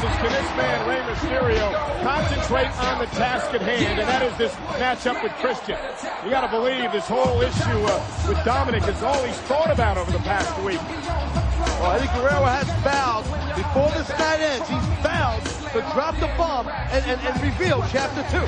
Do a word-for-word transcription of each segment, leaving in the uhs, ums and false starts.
is, can this man, Rey Mysterio, concentrate on the task at hand, and that is this matchup with Christian. You got to believe this whole issue uh, with Dominic is all he's thought about over the past week. Well, Eddie Guerrero has vowed, before this night ends, he's vowed to drop the bomb and, and, and reveal Chapter two.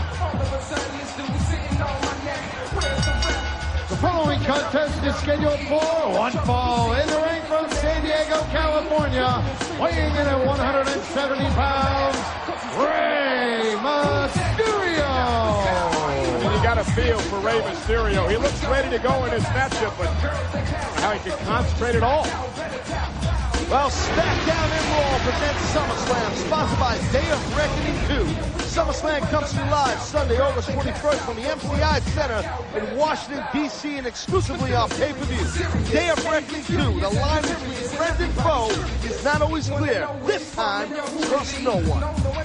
The following contest is scheduled for one fall. In the ring from San Diego, California, weighing in at one hundred seventy pounds, Rey Mysterio. And you got a feel for Rey Mysterio. He looks ready to go in this matchup, but how he can concentrate at all. Well, SmackDown and Raw presents SummerSlam, sponsored by Day of Reckoning two. SummerSlam comes to you live Sunday, August twenty-first from the M C I Center in Washington, D C and exclusively on pay-per-view. Day of Reckoning two, the line between friend and foe is not always clear. This time, trust no one.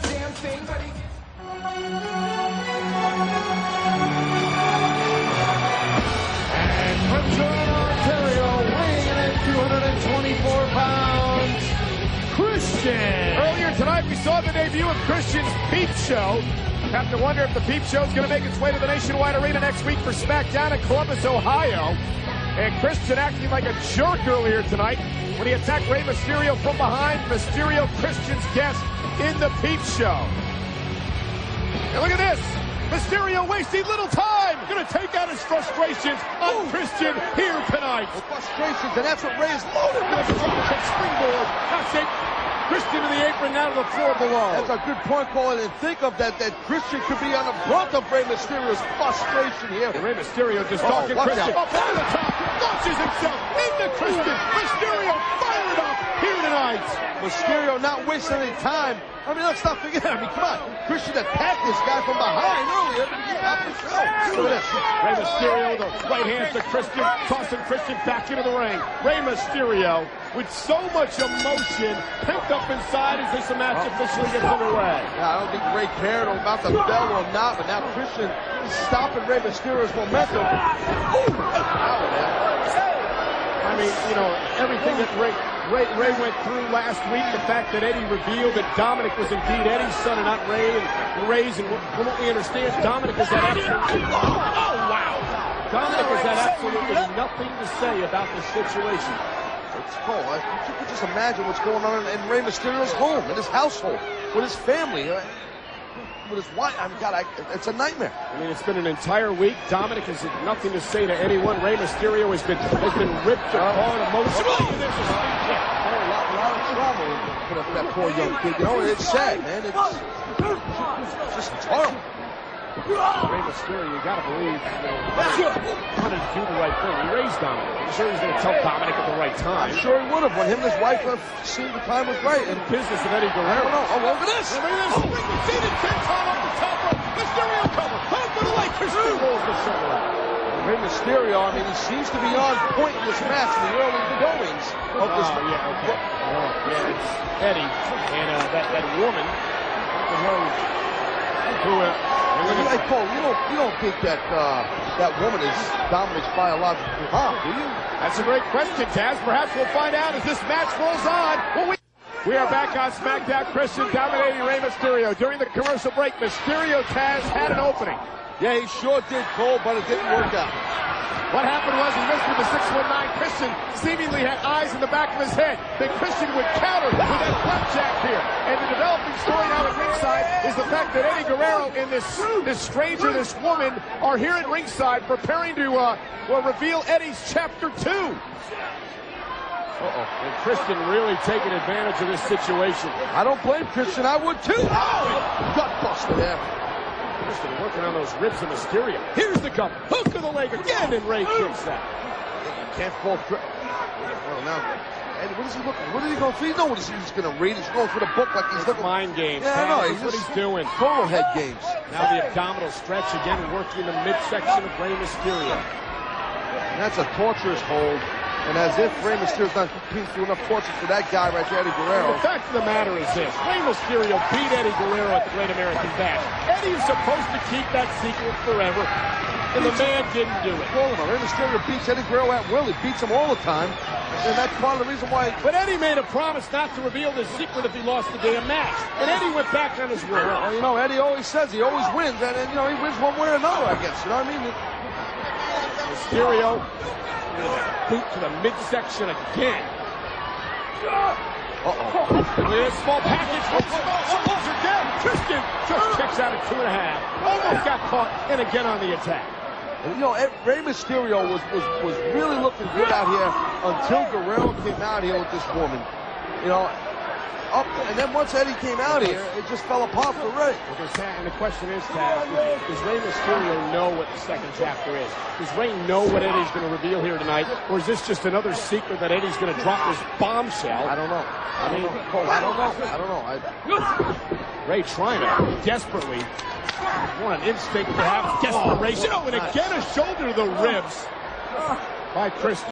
And from Toronto, Ontario, weighing in at two hundred twenty-four pounds, Christian. Earlier tonight, we saw the debut of Christian's Peep Show. Have to wonder if the Peep Show is going to make its way to the Nationwide Arena next week for SmackDown in Columbus, Ohio. And Christian acting like a jerk earlier tonight when he attacked Rey Mysterio from behind. Mysterio, Christian's guest in the Peep Show. And look at this. Mysterio wasting little time. Going to take out his frustrations on Ooh. Christian here tonight. Well, frustrations, and that's what Rey is loaded with. Springboard. That's it. Christian to the apron, now to the floor below. That's a good point, Cole. And think of that, that Christian could be on the brunt of Rey Mysterio's frustration here. And Rey Mysterio just oh, talking Christian. Up on the top, launches himself into Christian. Mysterio fired up here tonight. Mysterio not wasting any time. I mean, let's not forget. I mean, come on. Christian attacked this guy from behind earlier to get off the show. Look at this. Rey Mysterio, the right hand to Christian, tossing Christian back into the ring. Rey Mysterio with so much emotion pent up inside as this match oh. officially gets underway. Yeah, I don't think Rey cared about the bell or not, but now Christian is stopping Rey Mysterio's momentum. Ooh. I mean, you know, everything that Rey, Rey, Rey went through last week, the fact that Eddie revealed that Dominic was indeed Eddie's son and not Rey, and Rey's, and from what we understand, Dominic has had absolutely, oh, wow. Dominic has had absolutely nothing to say about this situation. It's cool. You could just imagine what's going on in Rey Mysterio's home, in his household, with his family, with his wife. I mean, God, I, it's a nightmare. I mean, it's been an entire week. Dominic has had nothing to say to anyone. Rey Mysterio has been has been ripped apart emotionally. There's a speed check. Oh, a lot, a lot of trauma put up that poor young kid. You know, it's sad, man. It's, it's just it's horrible. Rey Mysterio, you gotta believe, you know, wanted to do the right thing. He raised Dominic. I'm sure he's gonna tell Dominic at the right time. I'm sure he would have when him and his wife have seen the time was right. In the business of Eddie Guerrero. Oh, look at this! Look at this! Oh, seated ten Tom off the top rope. Mysterio cover. Home for the leg. Christian rolls the shoulder out. Rey Mysterio, I mean, he seems to be on point in this match in the early goings of this. Oh, yeah, okay. Oh, yeah, it's Eddie and uh, that that woman. Who? Uh, Hey, Cole, you don't, you don't think that uh, that woman is Dominic's biological mom, do you? That's a great question, Taz. Perhaps we'll find out as this match rolls on. Well, we, we are back on SmackDown. Christian dominating Rey Mysterio. During the commercial break, Mysterio, Taz, had an opening. Yeah, he sure did, Cole, but it didn't work out. What happened was he missed with the six one nine. Christian seemingly had eyes in the back of his head. Then Christian would counter with that flapjack here. And the developing story now at ringside is the fact that Eddie Guerrero and this, this stranger, this woman, are here at ringside preparing to uh, well, reveal Eddie's Chapter two. Uh-oh. And Christian really taking advantage of this situation. I don't blame Christian. I would too. Oh, gut buster there. Christian working on those ribs of Mysterio. Here's the cover. Hook of the leg again, and Rey kicks that. You can't fall through. Oh, now. And what is he looking? What is he going for? You know what he's going to read. He's going for the book like he's looking. Mind games. Yeah, I know. That's what he's doing. Polo head games. Now the abdominal stretch again, working the midsection of Rey Mysterio. And that's a torturous hold. And as if Rey Mysterio's not being through enough torture for that guy right there, Eddie Guerrero. The fact of the matter is this. Rey Mysterio beat Eddie Guerrero at the Great American Bash. Eddie is supposed to keep that secret forever. and the man didn't do it. Call him. Rey Mysterio beats Eddie Guerrero at will. He beats him all the time, and that's part of the reason why. But Eddie made a promise not to reveal the secret if he lost the damn match, and Eddie went back on his word. Well, you know, Eddie always says he always wins, and, and you know he wins one way or another, I guess. You know what I mean? Mysterio, boot to the midsection again. Uh-oh. With a small package. Almost again. Christian just kicks out at two and a half. Almost got caught, and again on the attack. You know, Rey Mysterio was, was, was really looking good out here until Guerrero came out here with this woman. You know, up, and then once Eddie came out here, it just fell apart for Rey. And the question is, Taz, does Rey Mysterio know what the second chapter is? Does Rey know what Eddie's going to reveal here tonight? Or is this just another secret that Eddie's going to drop this bombshell? I don't know. I mean, I don't know. I don't know. I... Rey trying to desperately, what an instinct to have, desperation. Oh, and again a shoulder to the ribs by Christian.